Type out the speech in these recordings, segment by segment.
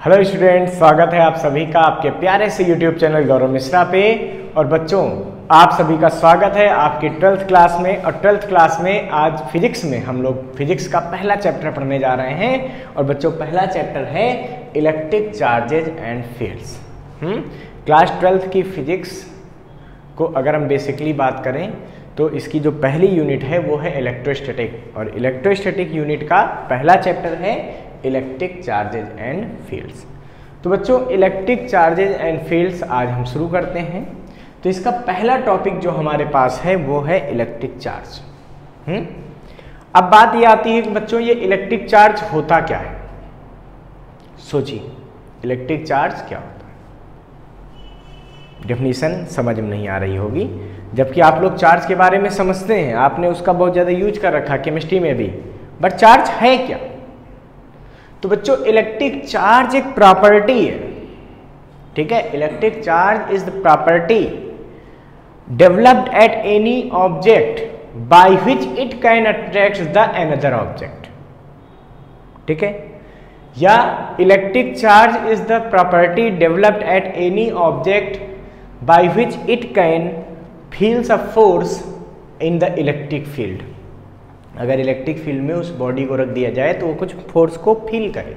Hello student, स्वागत है आप सभी का आपके प्यारे से यूट्यूब चैनल गौरव मिश्रा पे। और बच्चों, आप सभी का स्वागत है आपकी 12th क्लास में। और 12th क्लास में आज फिजिक्स में हम लोग फिजिक्स का पहला चैप्टर पढ़ने जा रहे हैं। और बच्चों, पहला चैप्टर है electric charges and fields. Class 12th की फिजिक्स को अगर हम बेसिकली बात करें तो इसकी जो पहली यूनिट है वो है इलेक्ट्रोस्टैटिक। और इलेक्ट्रोस्टैटिक यूनिट का पहला चैप्टर है इलेक्ट्रिक चार्जेज एंड फील्ड्स। तो बच्चों, इलेक्ट्रिक चार्जेज एंड फील्ड्स आज हम शुरू करते हैं। तो इसका पहला टॉपिक जो हमारे पास है वो है इलेक्ट्रिक चार्ज। अब बात ये आती है कि बच्चों, ये इलेक्ट्रिक चार्ज होता क्या है। सोचिए, इलेक्ट्रिक चार्ज क्या होता है। डेफिनेशन समझ में नहीं आ रही होगी, जबकि आप लोग चार्ज के बारे में समझते हैं, आपने उसका बहुत ज़्यादा यूज कर रखा केमिस्ट्री में भी। बट चार्ज है क्या? तो बच्चों, इलेक्ट्रिक चार्ज एक प्रॉपर्टी है। ठीक है, electric charge is the property developed at any object by which it can attract the another object. ठीक है, या electric charge is the property developed at any object by which it can feels a force in the electric field. अगर electric field में उस body को रख दिया जाए तो वो कुछ फोर्स को फील करे।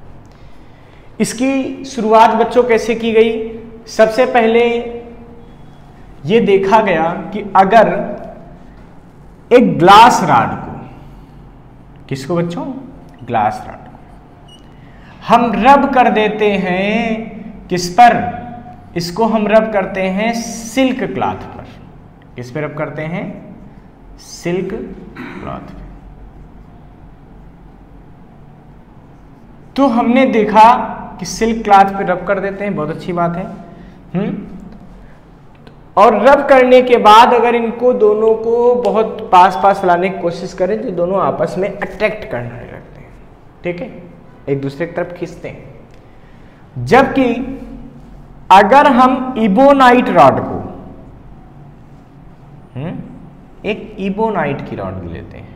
इसकी शुरुआत बच्चों कैसे की गई? सबसे पहले ये देखा गया कि अगर एक ग्लास रॉड को, किसको बच्चों? ग्लास रॉड को हम रब कर देते हैं, किस पर? इसको हम रब करते हैं सिल्क क्लॉथ पर। किस पे रब करते हैं? सिल्क क्लॉथ पे। तो हमने देखा कि सिल्क क्लॉथ पे रब कर देते हैं, बहुत अच्छी बात है। और रब करने के बाद अगर इनको दोनों को बहुत पास लाने की कोशिश करें तो दोनों आपस में अट्रैक्ट करने लगते हैं। ठीक है, एक दूसरे की तरफ खींचते हैं। जबकि अगर हम इबोनाइट रॉड को, एक इबोनाइट की रॉड लेते हैं,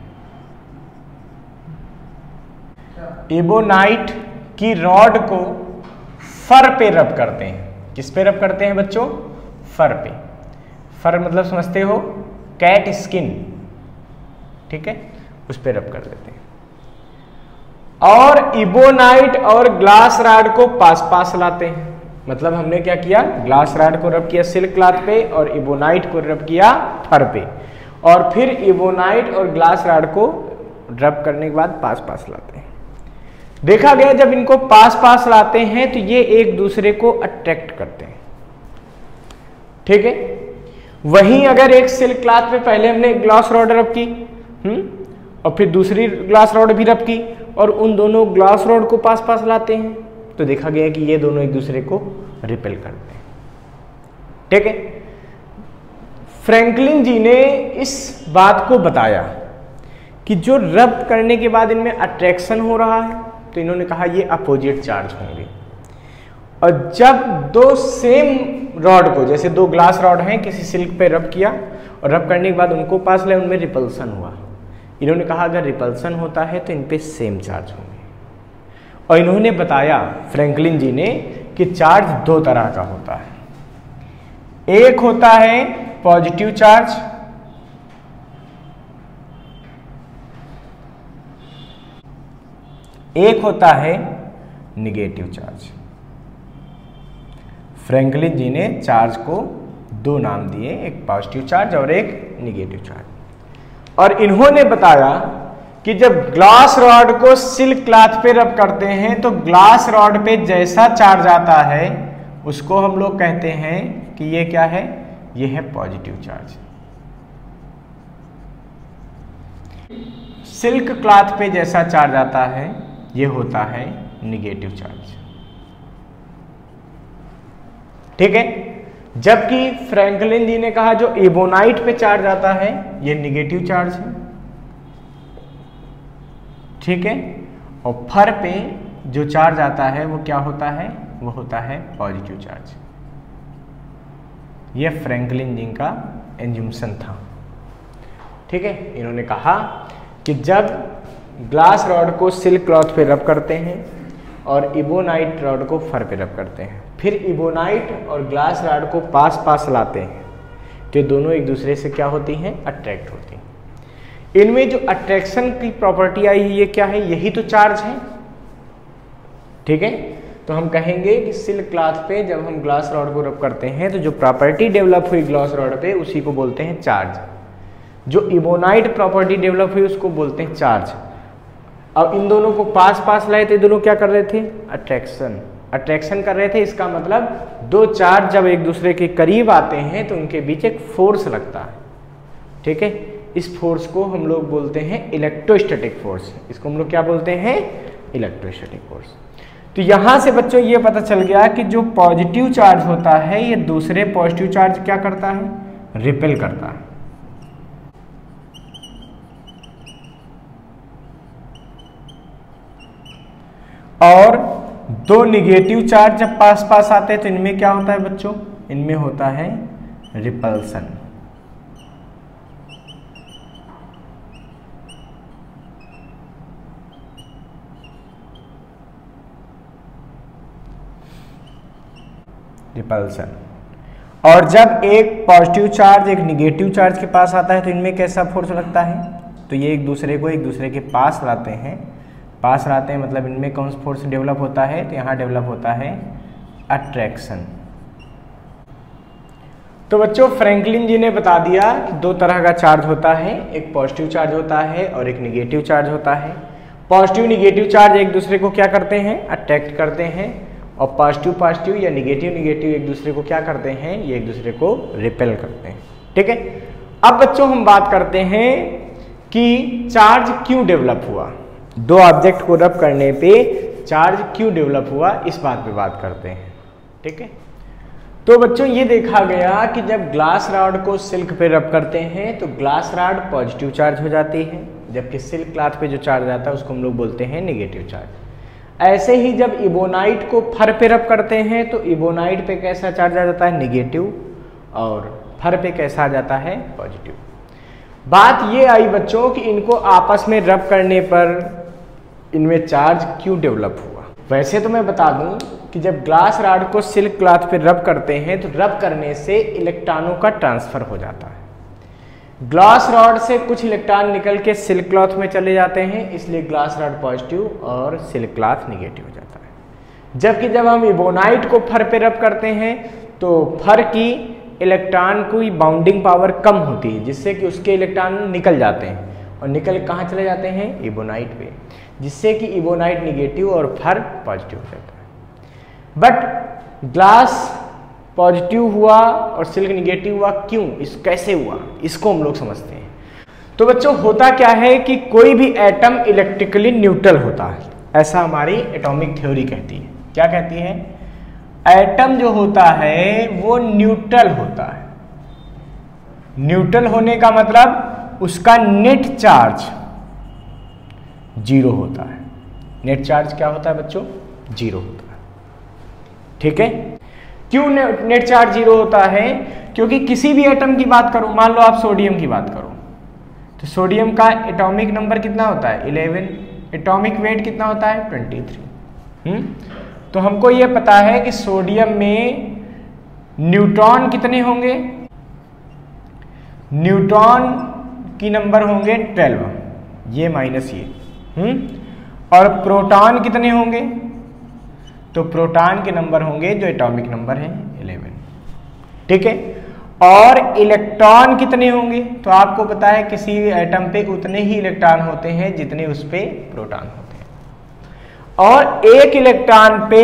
इबोनाइट की रॉड को फर पे रब करते हैं। किस पे रब करते हैं बच्चों? फर पे। फर मतलब समझते हो? Cat skin. ठीक है, उस पे रब कर देते हैं। और इबोनाइट और ग्लास रॉड को पास लाते हैं। मतलब हमने क्या किया? ग्लास रॉड को रब किया सिल्क क्लॉथ पे और इबोनाइट को रब किया फर पे। और फिर इबोनाइट और ग्लास रॉड को रब करने के बाद पास लाते हैं। देखा गया जब इनको पास लाते हैं तो ये एक दूसरे को अट्रैक्ट करते हैं। ठीक है, वहीं अगर एक सिल्क क्लॉथ पे पहले हमने ग्लास रॉड रब की और फिर दूसरी ग्लास रॉड भी रब की और उन दोनों ग्लास रॉड को पास लाते हैं तो देखा गया कि ये दोनों एक दूसरे को रिपेल करते हैं। ठीक है, फ्रैंकलिन जी ने इस बात को बताया कि जो रब करने के बाद इनमें अट्रैक्शन हो रहा है तो इन्होंने कहा ये अपोजिट चार्ज होंगे। और जब दो सेम रॉड को, जैसे दो ग्लास रॉड हैं, किसी सिल्क पे रब किया और रब करने के बाद उनको पास लाए, उनमें रिपल्सन हुआ। इन्होंने कहा अगर रिपल्सन होता है तो इन पे सेम चार्ज होंगे। और इन्होंने बताया, फ्रैंकलिन जी ने, कि चार्ज दो तरह का होता है। एक होता है पॉजिटिव चार्ज, एक होता है निगेटिव चार्ज। फ्रैंकलिन जी ने चार्ज को दो नाम दिए, एक पॉजिटिव चार्ज और एक निगेटिव चार्ज। और इन्होंने बताया कि जब ग्लास रॉड को सिल्क क्लॉथ पे रब करते हैं तो ग्लास रॉड पे जैसा चार्ज आता है उसको हम लोग कहते हैं कि ये क्या है? ये है पॉजिटिव चार्ज। सिल्क क्लॉथ पे जैसा चार्ज आता है ये होता है निगेटिव चार्ज। ठीक है, जबकि फ्रैंकलिन जी ने कहा जो इबोनाइट पे चार्ज आता है ये निगेटिव चार्ज है। ठीक है, और फर पे जो चार्ज आता है वो क्या होता है? वो होता है पॉजिटिव चार्ज। यह फ्रैंकलिन जी का एज्यूम्पशन था। ठीक है, इन्होंने कहा कि जब ग्लास रॉड को सिल्क क्लॉथ पे रब करते हैं और इबोनाइट रॉड को फर पे रब करते हैं। फिर इबोनाइट और ग्लास रॉड को पास पास लाते हैं तो दोनों एक दूसरे से क्या होती हैं, अट्रैक्ट होती हैं। इनमें जो अट्रैक्शन की प्रॉपर्टी आई है ये क्या है, यही तो चार्ज है। ठीक है, तो हम कहेंगे कि सिल्क क्लॉथ पे जब हम ग्लास रॉड को रब करते हैं तो जो प्रॉपर्टी डेवलप हुई ग्लास रॉड पे उसी को बोलते हैं चार्ज। जो इबोनाइट प्रॉपर्टी डेवलप हुई उसको बोलते हैं चार्ज। अब इन दोनों को पास पास लाए थे, दोनों क्या कर रहे थे, अट्रैक्शन कर रहे थे। इसका मतलब दो चार्ज जब एक दूसरे के करीब आते हैं तो उनके बीच एक फोर्स लगता है। ठीक है, इस फोर्स को हम लोग बोलते हैं इलेक्ट्रोस्टैटिक फोर्स। इसको हम लोग क्या बोलते हैं, इलेक्ट्रोस्टैटिक फोर्स। तो यहां से बच्चों ये पता चल गया कि जो पॉजिटिव चार्ज होता है ये दूसरे पॉजिटिव चार्ज क्या करता है, रिपेल करता है। और दो निगेटिव चार्ज जब पास पास आते हैं तो इनमें क्या होता है बच्चों, इनमें होता है रिपल्सन। और जब एक पॉजिटिव चार्ज एक निगेटिव चार्ज के पास आता है तो इनमें कैसा फोर्स लगता है, तो ये एक दूसरे के पास लाते हैं मतलब इनमें कौन सा फोर्स डेवलप होता है, तो यहाँ डेवलप होता है अट्रैक्शन। तो बच्चों फ्रैंकलिन जी ने बता दिया कि दो तरह का चार्ज होता है, एक पॉजिटिव चार्ज होता है और एक निगेटिव चार्ज होता है। पॉजिटिव निगेटिव चार्ज एक दूसरे को क्या करते हैं, अट्रैक्ट करते हैं, और पॉजिटिव या निगेटिव एक दूसरे को क्या करते हैं, ये एक दूसरे को रिपेल करते हैं। ठीक है, अब बच्चों हम बात करते हैं कि चार्ज क्यों डेवलप हुआ, दो ऑब्जेक्ट को रब करने पे चार्ज क्यों डेवलप हुआ, इस बात पे बात करते हैं। ठीक है, तो बच्चों ये देखा गया कि जब ग्लास रॉड को सिल्क पे रब करते हैं तो ग्लास रॉड पॉजिटिव चार्ज हो जाती है, जबकि सिल्क क्लॉथ पे जो चार्ज आता है उसको हम लोग बोलते हैं निगेटिव चार्ज। ऐसे ही जब इबोनाइट को फर पे रब करते हैं तो इबोनाइट पे कैसा चार्ज आ जाता है, निगेटिव, और फर पे कैसा आ जाता है, पॉजिटिव। बात ये आई बच्चों कि इनको आपस में रब करने पर इनमें चार्ज क्यों डेवलप हुआ। वैसे तो मैं बता दूं कि जब ग्लास रॉड को सिल्क क्लॉथ पे रब करते हैं तो रब करने से इलेक्ट्रॉनों का ट्रांसफर हो जाता है। ग्लास रॉड से कुछ इलेक्ट्रॉन निकल के सिल्क क्लॉथ में चले जाते हैं, इसलिए ग्लास रॉड पॉजिटिव और सिल्क क्लॉथ निगेटिव हो जाता है। जबकि जब हम इबोनाइट को फर पे रब करते हैं तो फर की इलेक्ट्रॉन की बाउंडिंग पावर कम होती है, जिससे कि उसके इलेक्ट्रॉन निकल जाते हैं और निकल कहाँ चले जाते हैं, इबोनाइट पे, जिससे कि इबोनाइट निगेटिव और फर पॉजिटिव हो जाता है। बट ग्लास पॉजिटिव हुआ और सिल्क निगेटिव हुआ, क्यों, इस कैसे हुआ, इसको हम लोग समझते हैं। तो बच्चों होता क्या है कि कोई भी एटम इलेक्ट्रिकली न्यूट्रल होता है, ऐसा हमारी एटॉमिक थ्योरी कहती है। क्या कहती है, एटम जो होता है वो न्यूट्रल होता है। न्यूट्रल होने का मतलब उसका नेट चार्ज जीरो होता है। नेट चार्ज क्या होता है बच्चों, जीरो होता है। ठीक है, क्यों नेट चार्ज जीरो होता है, क्योंकि किसी भी एटम की बात करो, मान लो आप सोडियम की बात करो तो सोडियम का एटॉमिक नंबर कितना होता है, 11, एटॉमिक वेट कितना होता है, 23। तो हमको ये पता है कि सोडियम में न्यूट्रॉन कितने होंगे, न्यूट्रॉन की नंबर होंगे 12, ये माइनस ये, और प्रोटॉन कितने होंगे, तो प्रोटॉन के नंबर होंगे जो एटॉमिक नंबर है 11। ठीक है, और इलेक्ट्रॉन कितने होंगे, तो आपको पता है किसी भी एटम पे उतने ही इलेक्ट्रॉन होते हैं जितने उस पे प्रोटॉन होते हैं। और एक इलेक्ट्रॉन पे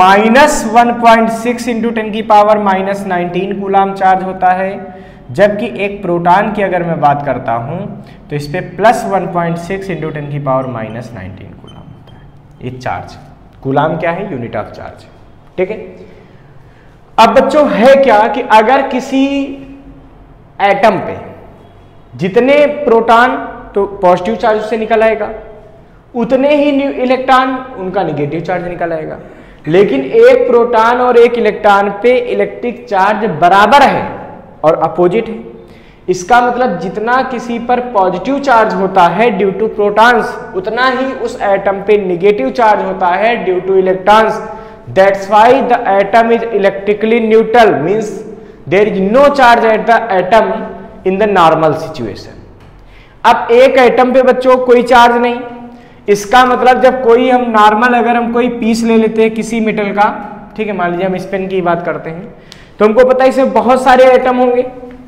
-1.6 × 10⁻⁻19 कूलाम चार्ज होता है, जबकि एक प्रोटॉन की अगर मैं बात करता हूं तो इस पे +1.6 × 10⁻⁻19 कूलाम होता है। ये चार्ज, कूलाम क्या है, यूनिट ऑफ चार्ज। ठीक है, अब बच्चों है क्या कि अगर किसी एटम पे जितने प्रोटॉन तो पॉजिटिव चार्ज उससे निकल आएगा, उतने ही इलेक्ट्रॉन उनका निगेटिव चार्ज निकल आएगा। लेकिन एक प्रोटॉन और एक इलेक्ट्रॉन पे इलेक्ट्रिक चार्ज बराबर है और अपोजिट है, इसका मतलब जितना किसी पर पॉजिटिव चार्ज होता है ड्यू टू प्रोटॉन्स, उतना ही उस एटम पे नेगेटिव चार्ज होता है due to electrons. That's why the atom is electrically neutral, means there is no charge at the atom in the normal situation. अब एक एटम पे बच्चों कोई चार्ज नहीं, इसका मतलब जब कोई हम नॉर्मल अगर हम कोई पीस ले लेते हैं किसी मेटल का, ठीक है, मान लीजिए हम इस पेन की बात करते हैं, तो हमको पता है इसमें बहुत सारे एटम होंगे,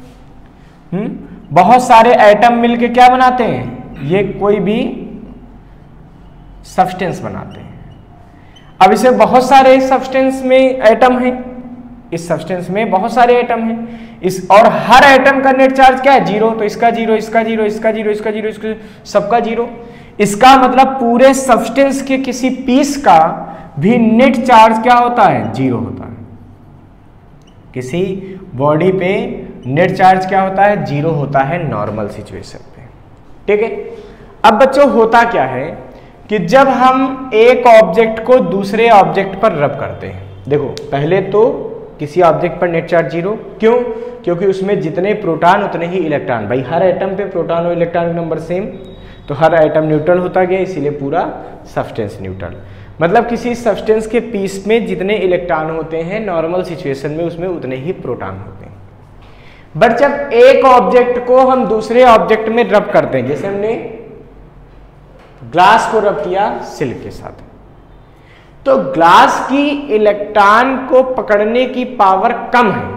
बहुत सारे एटम मिलके क्या बनाते हैं, ये कोई भी सब्सटेंस बनाते हैं। अब इसमें बहुत सारे सब्सटेंस में एटम हैं, इस सब्सटेंस में बहुत सारे एटम हैं, इस और हर एटम का नेट चार्ज क्या है, जीरो। तो इसका जीरो, इसका जीरो, इसका जीरो, इसका जीरो, इसका सबका जीरो। इसका मतलब पूरे सब्सटेंस के किसी पीस का भी नेट चार्ज क्या होता है, जीरो होता है। किसी बॉडी पे नेट चार्ज क्या होता है, जीरो होता है नॉर्मल सिचुएशन पे, ठीक है। अब बच्चों होता क्या है कि जब हम एक ऑब्जेक्ट को दूसरे ऑब्जेक्ट पर रब करते हैं, देखो पहले तो किसी ऑब्जेक्ट पर नेट चार्ज जीरो, क्यों, क्योंकि उसमें जितने प्रोटॉन उतने ही इलेक्ट्रॉन, भाई हर एटम पे प्रोटॉन और इलेक्ट्रॉन का नंबर सेम, तो हर एटम न्यूट्रल होता गया, इसीलिए पूरा सब्सटेंस न्यूट्रल। मतलब किसी सब्सटेंस के पीस में जितने इलेक्ट्रॉन होते हैं नॉर्मल सिचुएशन में उसमें उतने ही प्रोटॉन होते हैं। बट जब एक ऑब्जेक्ट को हम दूसरे ऑब्जेक्ट में रब करते हैं, जैसे हमने ग्लास को रब किया सिल्क के साथ, तो ग्लास की इलेक्ट्रॉन को पकड़ने की पावर कम है,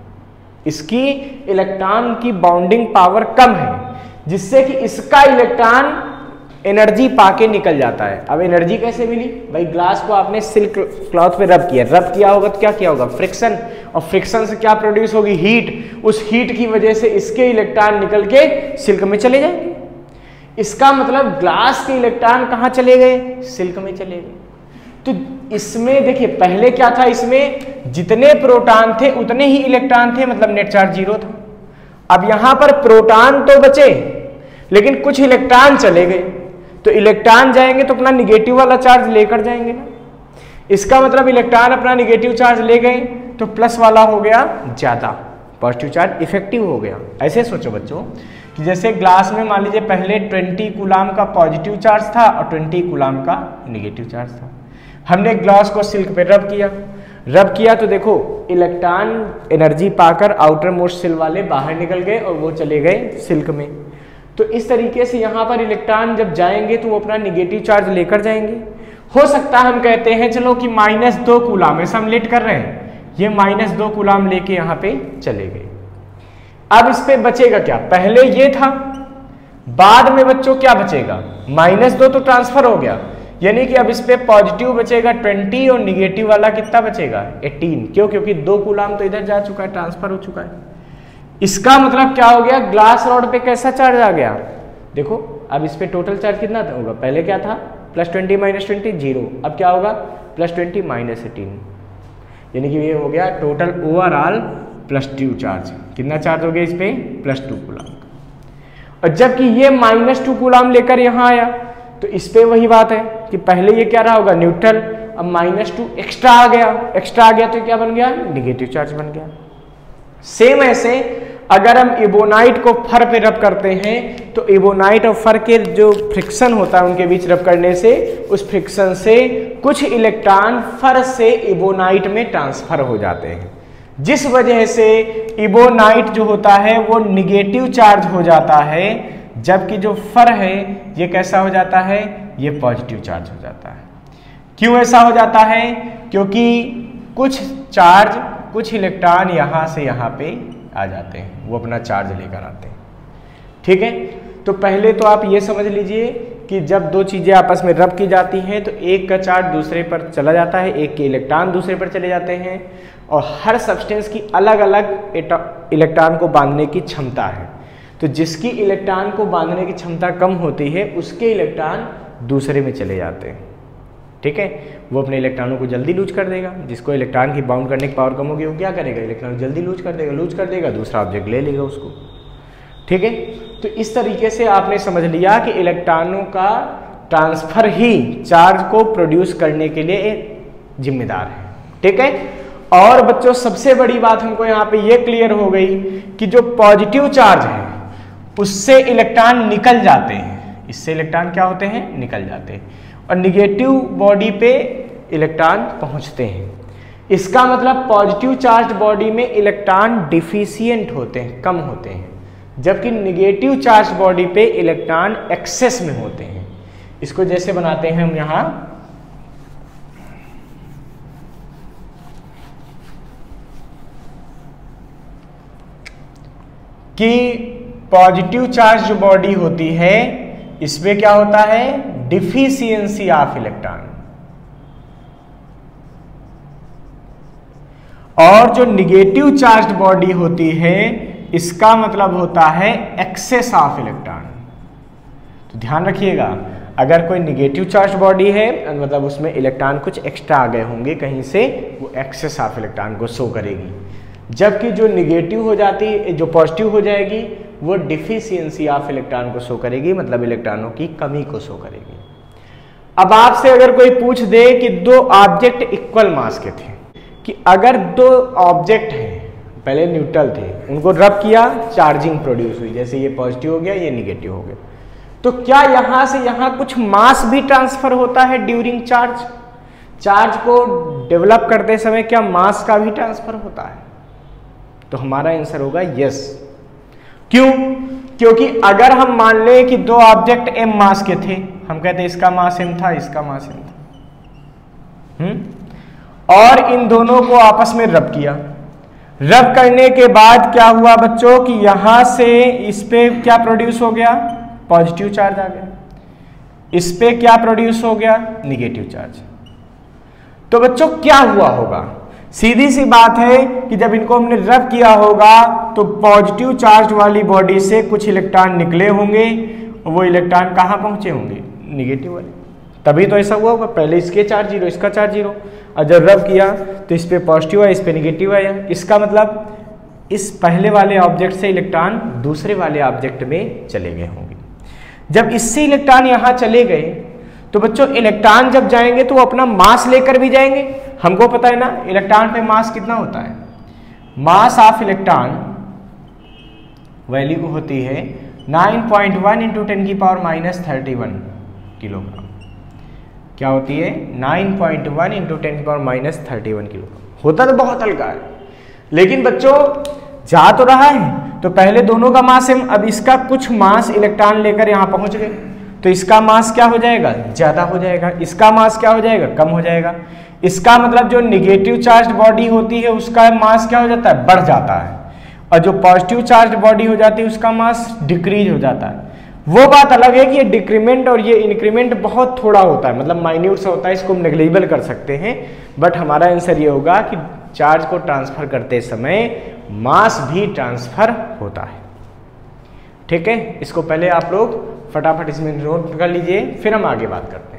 इसकी इलेक्ट्रॉन की बाउंडिंग पावर कम है, जिससे कि इसका इलेक्ट्रॉन एनर्जी पाके निकल जाता है। अब एनर्जी कैसे मिली, भाई ग्लास को आपने सिल्क क्लॉथ पे रब किया होगा तो क्या किया होगा, फ्रिक्शन, और फ्रिक्शन से क्या प्रोड्यूस होगी, हीट। उस हीट की वजह से इसके इलेक्ट्रॉन निकल के सिल्क में चले जाएंगे। इसका मतलब ग्लास के इलेक्ट्रॉन कहाँ चले गए, सिल्क में चले गए। तो इसमें देखिए पहले क्या था, इसमें जितने प्रोटॉन थे उतने ही इलेक्ट्रॉन थे, मतलब नेट चार्ज जीरो था। अब यहां पर प्रोटॉन तो बचे लेकिन कुछ इलेक्ट्रॉन चले गए, तो इलेक्ट्रॉन जाएंगे तो अपना निगेटिव वाला चार्ज लेकर जाएंगे ना। इसका मतलब इलेक्ट्रॉन अपना निगेटिव चार्ज ले गए तो प्लस वाला हो गया ज्यादा, पॉजिटिव चार्ज इफेक्टिव हो गया। ऐसे सोचो बच्चों कि जैसे ग्लास में मान लीजिए पहले 20 कूलाम का पॉजिटिव चार्ज था और 20 कूलाम का निगेटिव चार्ज था। हमने ग्लास को सिल्क पे रब किया तो देखो इलेक्ट्रॉन एनर्जी पाकर आउटर मोस्ट सेल वाले बाहर निकल गए और वो चले गए सिल्क में। तो इस तरीके से यहाँ पर इलेक्ट्रॉन जब जाएंगे तो वो अपना निगेटिव चार्ज लेकर जाएंगे। हो सकता है हम कहते हैं चलो कि -2 कूलाम, ऐसा हम लेट कर रहे हैं, ये -2 कूलाम लेके यहाँ पे चले गए। अब इस पे बचेगा क्या, पहले ये था, बाद में बच्चों क्या बचेगा, -2 तो ट्रांसफर हो गया, यानी कि अब इस पे पॉजिटिव बचेगा 20 और निगेटिव वाला कितना बचेगा 18। क्यों, क्योंकि 2 कूलाम तो इधर जा चुका है, ट्रांसफर हो चुका है। इसका मतलब क्या हो गया, ग्लास रॉड पे कैसा चार्ज आ गया, देखो अब इस पे टोटल चार्ज कितना होगा, पहले क्या था +20 -20 0, अब क्या होगा +20 -18, यानी कि ये हो गया टोटल ओवरऑल +2 चार्ज। कितना चार्ज हो गया इस पे, +2 कूलाम। और जबकि ये -2 कूलाम लेकर यहाँ आया तो इस पे वही बात है कि पहले ये क्या रहा होगा न्यूट्रल, अब -2 एक्स्ट्रा आ गया तो क्या बन गया, निगेटिव चार्ज बन गया। सेम ऐसे अगर हम इबोनाइट को फर पे रब करते हैं तो इबोनाइट और फर के जो फ्रिक्शन होता है उनके बीच रब करने से उस फ्रिक्शन से कुछ इलेक्ट्रॉन फर से इबोनाइट में ट्रांसफर हो जाते हैं, जिस वजह से इबोनाइट जो होता है वो निगेटिव चार्ज हो जाता है, जबकि जो फर है ये कैसा हो जाता है, ये पॉजिटिव चार्ज हो जाता है। क्यों ऐसा हो जाता है, क्योंकि कुछ चार्ज कुछ इलेक्ट्रॉन यहाँ से यहाँ पे आ जाते हैं, वो अपना चार्ज लेकर आते हैं, ठीक है। तो पहले तो आप ये समझ लीजिए कि जब दो चीज़ें आपस में रब की जाती हैं तो एक का चार्ज दूसरे पर चला जाता है, एक के इलेक्ट्रॉन दूसरे पर चले जाते हैं, और हर सब्सटेंस की अलग अलग इलेक्ट्रॉन को बांधने की क्षमता है। तो जिसकी इलेक्ट्रॉन को बांधने की क्षमता कम होती है उसके इलेक्ट्रॉन दूसरे में चले जाते हैं, ठीक है। वो अपने इलेक्ट्रॉनों को जल्दी लूज कर देगा, जिसको इलेक्ट्रॉन की बाउंड करने की पावर कम होगी वो क्या करेगा, इलेक्ट्रॉन जल्दी लूज कर देगा, दूसरा ऑब्जेक्ट ले लेगा उसको, ठीक है। तो इस तरीके से आपने समझ लिया कि इलेक्ट्रॉनों का ट्रांसफर ही चार्ज को प्रोड्यूस करने के लिए जिम्मेदार है, ठीक है। और बच्चों सबसे बड़ी बात हमको यहाँ पे ये क्लियर हो गई कि जो पॉजिटिव चार्ज है उससे इलेक्ट्रॉन निकल जाते हैं, इससे इलेक्ट्रॉन क्या होते हैं, निकल जाते हैं, और निगेटिव बॉडी पे इलेक्ट्रॉन पहुंचते हैं। इसका मतलब पॉजिटिव चार्ज बॉडी में इलेक्ट्रॉन डिफिशिएंट होते हैं, कम होते हैं, जबकि निगेटिव चार्ज बॉडी पे इलेक्ट्रॉन एक्सेस में होते हैं। इसको जैसे बनाते हैं हम यहां कि पॉजिटिव चार्ज जो बॉडी होती है इसमें क्या होता है, डिफिशियंसी ऑफ इलेक्ट्रॉन, और जो निगेटिव चार्ज बॉडी होती है इसका मतलब होता है एक्सेस ऑफ इलेक्ट्रॉन। तो ध्यान रखिएगा, अगर कोई निगेटिव चार्ज बॉडी है मतलब उसमें इलेक्ट्रॉन कुछ एक्स्ट्रा आ गए होंगे कहीं से, वो एक्सेस ऑफ इलेक्ट्रॉन को शो करेगी, जबकि जो निगेटिव हो जाती है, जो पॉजिटिव हो जाएगी वो डिफिशियंसी ऑफ इलेक्ट्रॉन को शो करेगी, मतलब इलेक्ट्रॉनों की कमी को शो करेगी। अब आपसे अगर कोई पूछ दे कि दो ऑब्जेक्ट इक्वल मास के थे, कि अगर दो ऑब्जेक्ट हैं पहले न्यूट्रल थे, उनको रब किया, चार्जिंग प्रोड्यूस हुई, जैसे ये पॉजिटिव हो गया ये निगेटिव हो गया, तो क्या यहां से यहां कुछ मास भी ट्रांसफर होता है ड्यूरिंग चार्ज? चार्ज को डेवलप करते समय क्या मास का भी ट्रांसफर होता है? तो हमारा आंसर होगा यस। क्यों? क्योंकि अगर हम मान लें कि दो ऑब्जेक्ट m मास के थे, हम कहते हैं इसका मास m था, इसका मास m था, और इन दोनों को आपस में रब किया। रब करने के बाद क्या हुआ बच्चों कि यहां से इस पे क्या प्रोड्यूस हो गया, पॉजिटिव चार्ज आ गया, इस पे क्या प्रोड्यूस हो गया, निगेटिव चार्ज। तो बच्चों क्या हुआ होगा, सीधी सी बात है कि जब इनको हमने रब किया होगा तो पॉजिटिव चार्ज वाली बॉडी से कुछ इलेक्ट्रॉन निकले होंगे, और वो इलेक्ट्रॉन कहाँ पहुंचे होंगे, निगेटिव वाले, तभी तो ऐसा हुआ होगा। पहले इसके चार्ज जीरो, इसका चार्ज जीरो, और जब रब किया तो इस पे पॉजिटिव आया, इस पे निगेटिव आया। इसका मतलब इस पहले वाले ऑब्जेक्ट से इलेक्ट्रॉन दूसरे वाले ऑब्जेक्ट में चले गए होंगे। जब इससे इलेक्ट्रॉन यहाँ चले गए तो बच्चों इलेक्ट्रॉन जब जाएंगे तो वो अपना मास लेकर भी जाएंगे। हमको पता है ना इलेक्ट्रॉन पे मास कितना होता है, मास ऑफ इलेक्ट्रॉन वैल्यू होती है 9.1 इंटू 10⁻³ किलोग्राम। क्या होती है, 9.1 इंटू 10⁻³ किलोग्राम। होता तो बहुत हल्का है, लेकिन बच्चों जा तो रहा है, तो पहले दोनों का मास है, अब इसका कुछ मास इलेक्ट्रॉन लेकर यहाँ पहुंच गए, तो इसका मास क्या हो जाएगा, ज्यादा हो जाएगा, इसका मास क्या हो जाएगा, कम हो जाएगा। इसका मतलब जो निगेटिव चार्ज बॉडी होती है उसका मास क्या हो जाता है, बढ़ जाता है, और जो पॉजिटिव चार्ज बॉडी हो जाती है उसका मास डिक्रीज हो जाता है। वो बात अलग है कि ये डिक्रीमेंट और ये इंक्रीमेंट बहुत थोड़ा होता है, मतलब माइन्यूट सा होता है, इसको हम नेग्लिजिबल कर सकते हैं, बट हमारा आंसर ये होगा कि चार्ज को ट्रांसफर करते समय मास भी ट्रांसफर होता है। ठीक है, इसको पहले आप लोग फटाफट इसमें नोट कर लीजिए, फिर हम आगे बात करते हैं।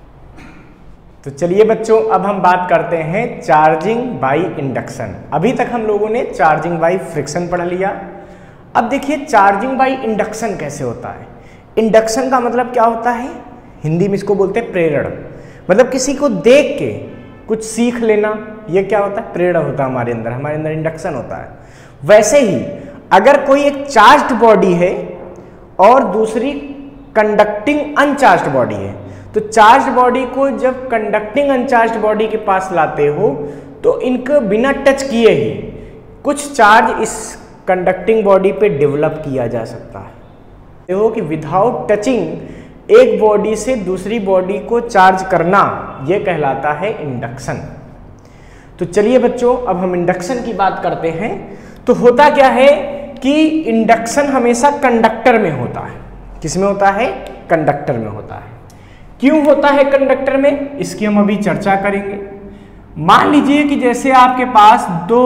तो चलिए बच्चों, अब हम बात करते हैं चार्जिंग बाय इंडक्शन। अभी तक हम लोगों ने चार्जिंग बाय फ्रिक्शन पढ़ लिया। अब देखिए चार्जिंग बाय इंडक्शन कैसे होता है। इंडक्शन का मतलब क्या होता है, हिंदी में इसको बोलते हैं प्रेरण, मतलब किसी को देख के कुछ सीख लेना, ये क्या होता है, प्रेरणा होता है हमारे अंदर इंडक्शन होता है। वैसे ही अगर कोई एक चार्ज्ड बॉडी है और दूसरी कंडक्टिंग अनचार्ज्ड बॉडी है, तो चार्ज्ड बॉडी को जब कंडक्टिंग अनचार्ज्ड बॉडी के पास लाते हो तो इनको बिना टच किए ही कुछ चार्ज इस कंडक्टिंग बॉडी पे डेवलप किया जा सकता है। देखो कि विदाउट टचिंग एक बॉडी से दूसरी बॉडी को चार्ज करना, यह कहलाता है इंडक्शन। तो चलिए बच्चों, अब हम इंडक्शन की बात करते हैं। तो होता क्या है कि इंडक्शन हमेशा कंडक्टर में होता है। किस में होता है, कंडक्टर में होता है। क्यों होता है कंडक्टर में, इसकी हम अभी चर्चा करेंगे। मान लीजिए कि जैसे आपके पास दो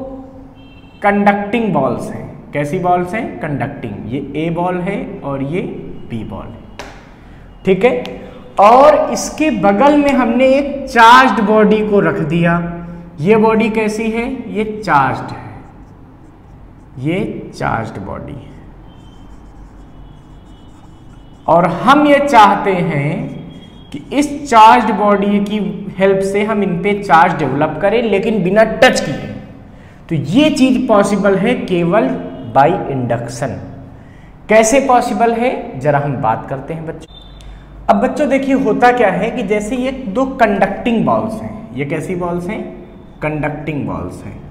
कंडक्टिंग बॉल्स हैं। कैसी बॉल्स हैं, कंडक्टिंग, ये ए बॉल है और ये बी बॉल है, ठीक है। और इसके बगल में हमने एक चार्ज्ड बॉडी को रख दिया। ये बॉडी कैसी है, ये चार्ज्ड है, ये चार्ज्ड बॉडी है। और हम ये चाहते हैं कि इस चार्ज्ड बॉडी की हेल्प से हम इन पे चार्ज डेवलप करें लेकिन बिना टच किए। तो ये चीज पॉसिबल है केवल बाय इंडक्शन। कैसे पॉसिबल है जरा हम बात करते हैं बच्चों। अब बच्चों देखिए होता क्या है कि जैसे ये दो कंडक्टिंग बॉल्स हैं, ये कैसी बॉल्स हैं? कंडक्टिंग बॉल्स हैं,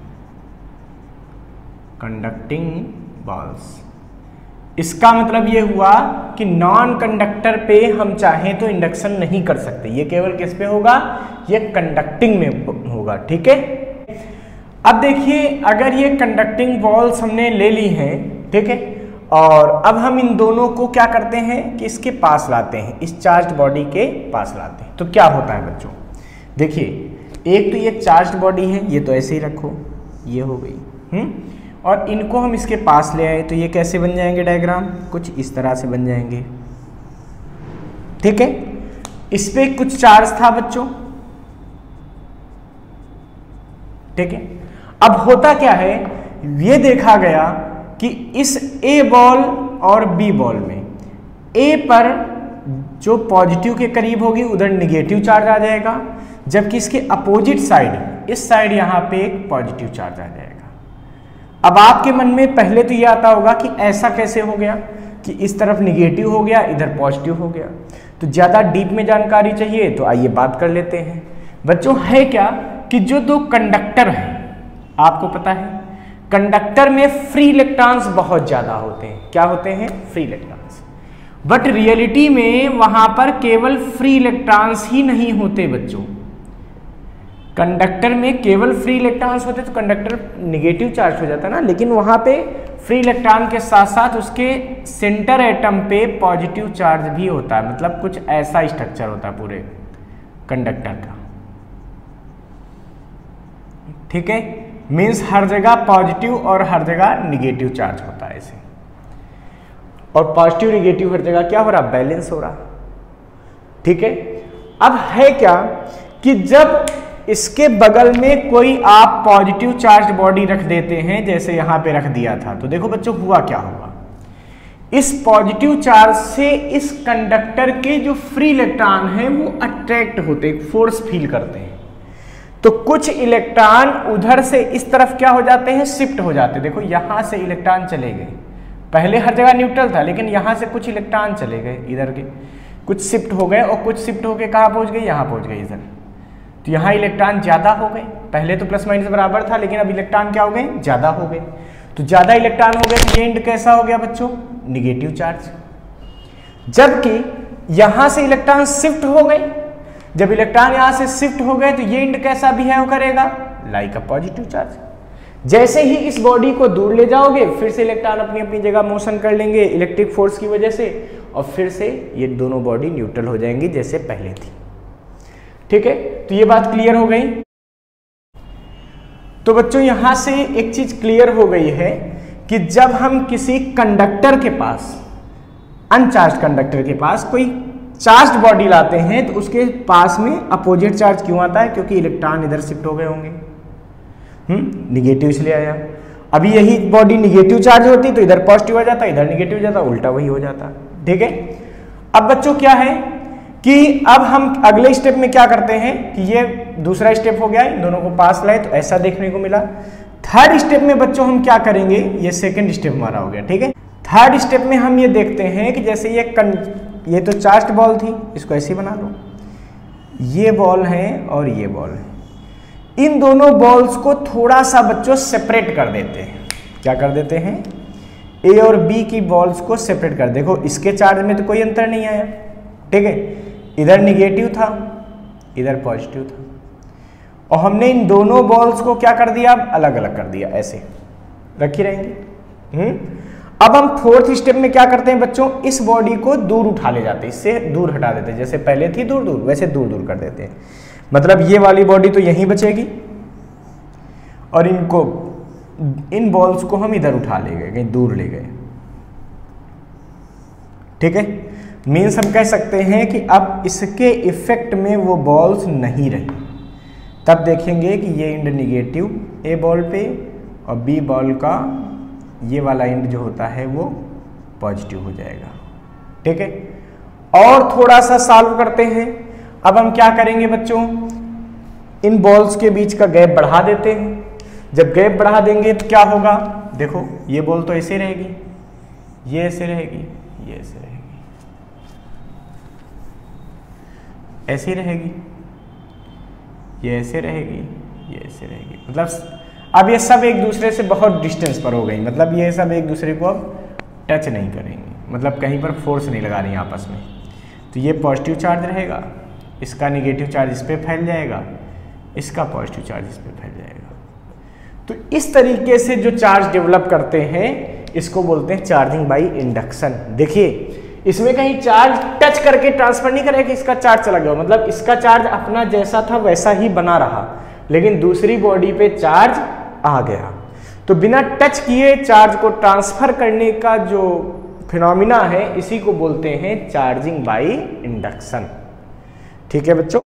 कंडक्टिंग बॉल्स। इसका मतलब ये हुआ कि नॉन कंडक्टर पे हम चाहें तो इंडक्शन नहीं कर सकते, ये केवल किस पे होगा? ये कंडक्टिंग में होगा, ठीक है। अब देखिए अगर ये कंडक्टिंग बॉल्स हमने ले ली हैं, ठीक है, और अब हम इन दोनों को क्या करते हैं कि इसके पास लाते हैं, इस चार्ज्ड बॉडी के पास लाते हैं, तो क्या होता है बच्चों? देखिए एक तो ये चार्ज्ड बॉडी है, ये तो ऐसे ही रखो, ये हो गई, और इनको हम इसके पास ले आए तो ये कैसे बन जाएंगे डायग्राम? कुछ इस तरह से बन जाएंगे, ठीक है। इस पे कुछ चार्ज था बच्चों, ठीक है। अब होता क्या है, ये देखा गया कि इस ए बॉल और बी बॉल में ए पर जो पॉजिटिव के करीब होगी उधर निगेटिव चार्ज आ जाएगा, जबकि इसके अपोजिट साइड, इस साइड यहां पे एक पॉजिटिव चार्ज आ जाएगा। अब आपके मन में पहले तो ये आता होगा कि ऐसा कैसे हो गया कि इस तरफ निगेटिव हो गया, इधर पॉजिटिव हो गया। तो ज़्यादा डीप में जानकारी चाहिए तो आइए बात कर लेते हैं बच्चों। है क्या कि जो दो कंडक्टर हैं, आपको पता है कंडक्टर में फ्री इलेक्ट्रॉन्स बहुत ज़्यादा होते हैं। क्या होते हैं? Free electrons. बट रियलिटी में वहाँ पर केवल फ्री इलेक्ट्रॉन्स ही नहीं होते बच्चों। कंडक्टर में केवल फ्री इलेक्ट्रॉन्स होते तो कंडक्टर निगेटिव चार्ज हो जाता ना, लेकिन वहां पे फ्री इलेक्ट्रॉन के साथ साथ उसके सेंटर एटम पे पॉजिटिव चार्ज भी होता है। मतलब कुछ ऐसा स्ट्रक्चर होता है पूरे कंडक्टर का, ठीक है। मीन्स हर जगह पॉजिटिव और हर जगह निगेटिव चार्ज होता है ऐसे, और पॉजिटिव निगेटिव हर जगह क्या हो रहा? बैलेंस हो रहा, ठीक है। अब है क्या कि जब इसके बगल में कोई आप पॉजिटिव चार्ज बॉडी रख देते हैं, जैसे यहां पे रख दिया था, तो देखो बच्चों हुआ क्या होगा। इस पॉजिटिव चार्ज से इस कंडक्टर के जो फ्री इलेक्ट्रॉन हैं वो अट्रैक्ट होते हैं, फोर्स फील करते हैं। तो कुछ इलेक्ट्रॉन उधर से इस तरफ क्या हो जाते हैं? शिफ्ट हो जाते हैं। देखो यहां से इलेक्ट्रॉन चले गए, पहले हर जगह न्यूट्रल था, लेकिन यहां से कुछ इलेक्ट्रॉन चले गए, इधर के कुछ शिफ्ट हो गए, और कुछ शिफ्ट होके कहां पहुंच गए? यहां पहुंच गए इधर। तो यहाँ इलेक्ट्रॉन ज़्यादा हो गए, पहले तो प्लस माइनस बराबर था, लेकिन अब इलेक्ट्रॉन क्या हो गए? ज़्यादा हो गए। तो ज़्यादा इलेक्ट्रॉन हो गए तो ये एंड कैसा हो गया बच्चों? Negative charge. जबकि यहाँ से इलेक्ट्रॉन शिफ्ट हो गए, जब इलेक्ट्रॉन यहाँ से शिफ्ट हो गए तो ये एंड कैसा बिहेव करेगा? Like a positive charge. जैसे ही इस बॉडी को दूर ले जाओगे फिर से इलेक्ट्रॉन अपनी अपनी जगह मोशन कर लेंगे इलेक्ट्रिक फोर्स की वजह से, और फिर से ये दोनों बॉडी न्यूट्रल हो जाएंगी जैसे पहले थी, ठीक है। तो ये बात क्लियर हो गई। तो बच्चों यहां से एक चीज क्लियर हो गई है कि जब हम किसी कंडक्टर के पास, अनचार्ज कंडक्टर के पास कोई चार्ज्ड बॉडी लाते हैं तो उसके पास में अपोजिट चार्ज क्यों आता है? क्योंकि इलेक्ट्रॉन इधर शिफ्ट हो गए होंगे, निगेटिव इसलिए आया। अभी यही बॉडी निगेटिव चार्ज होती तो इधर पॉजिटिव आ जाता, इधर निगेटिव जाता, उल्टा वही हो जाता, ठीक है। अब बच्चों क्या है कि अब हम अगले स्टेप में क्या करते हैं कि ये दूसरा स्टेप हो गया, इन दोनों को पास लाए तो ऐसा देखने को मिला। थर्ड स्टेप में बच्चों हम क्या करेंगे? ये सेकंड स्टेप हमारा हो गया, ठीक है। थर्ड स्टेप में हम ये देखते हैं कि जैसे ये तो चार्ज्ड बॉल थी, इसको ऐसे बना लो, ये बॉल है और ये बॉल है, इन दोनों बॉल्स को थोड़ा सा बच्चों सेपरेट कर देते हैं। क्या कर देते हैं? ए और बी की बॉल्स को सेपरेट कर। देखो इसके चार्ज में तो कोई अंतर नहीं आया, ठीक है, इधर निगेटिव था इधर पॉजिटिव था, और हमने इन दोनों बॉल्स को क्या कर दिया? अब अलग अलग कर दिया, ऐसे रखी रहेंगी। अब हम फोर्थ स्टेप में क्या करते हैं बच्चों? इस बॉडी को दूर उठा ले जाते हैं, इससे दूर हटा देते हैं, जैसे पहले थी दूर दूर वैसे दूर दूर कर देते हैं। मतलब ये वाली बॉडी तो यहीं बचेगी और इन बॉल्स को हम इधर उठा ले गए, कहीं दूर ले गए, ठीक है। मीन्स हम कह सकते हैं कि अब इसके इफेक्ट में वो बॉल्स नहीं रही। तब देखेंगे कि ये एंड निगेटिव ए बॉल पे और बी बॉल का ये वाला एंड जो होता है वो पॉजिटिव हो जाएगा, ठीक है। और थोड़ा सा सॉल्व करते हैं अब हम क्या करेंगे बच्चों, इन बॉल्स के बीच का गैप बढ़ा देते हैं। जब गैप बढ़ा देंगे तो क्या होगा, देखो ये बॉल तो ऐसे रहेगी, ये ऐसे रहेगी, ये ऐसे रहेगी, ऐसे रहेगी, ये ऐसे रहेगी, ये ऐसे रहेगी। मतलब अब ये सब एक दूसरे से बहुत डिस्टेंस पर हो गई, मतलब ये सब एक दूसरे को अब टच नहीं करेंगे, मतलब कहीं पर फोर्स नहीं लगा रही आपस में। तो ये पॉजिटिव चार्ज रहेगा, इसका नेगेटिव चार्ज इस पर फैल जाएगा, इसका पॉजिटिव चार्ज इस पर फैल जाएगा। तो इस तरीके से जो चार्ज डेवलप करते हैं इसको बोलते हैं चार्जिंग बाई इंडक्शन। देखिए इसमें कहीं चार्ज टच करके ट्रांसफर नहीं करेगा कि इसका चार्ज चला गया, मतलब इसका चार्ज अपना जैसा था वैसा ही बना रहा, लेकिन दूसरी बॉडी पे चार्ज आ गया। तो बिना टच किए चार्ज को ट्रांसफर करने का जो फिनोमिना है इसी को बोलते हैं चार्जिंग बाई इंडक्शन। ठीक है बच्चों।